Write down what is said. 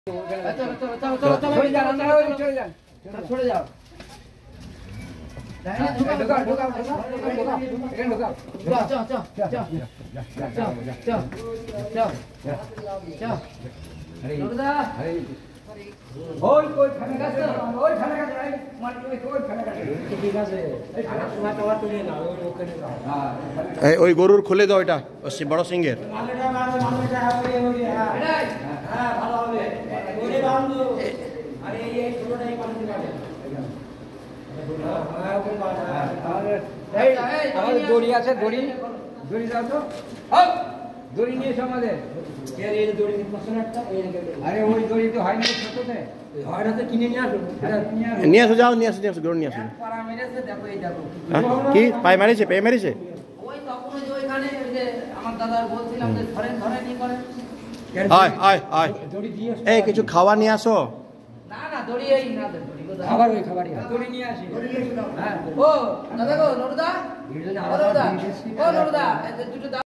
ওই গরুর খুলে দাও এটা বড় সিংহের। দড়ি আছে, দড়ি দড়ি দাও তো, দড়ি নিয়ে এসো আমাদের। আরে ওই দড়ি তো হয় না ছোটতে, হয় না তো কিনে নিয়ে আসো। নিয়ে আসো, যাও নিয়ে আসো, নিয়ে আসো, গরু নিয়ে আসো। কি পায়ে মারিছে? পেয়ে মারিছে? আয় আয় আয়, এই কিছু খাওয়া নিয়ে আসো। না না দড়ি এই না, খাবার ওই খাবারই দড়ি নিয়ে আসি। হ্যাঁ ও দাদা গো নরদা, ও নরদা, ও নরদা দুটো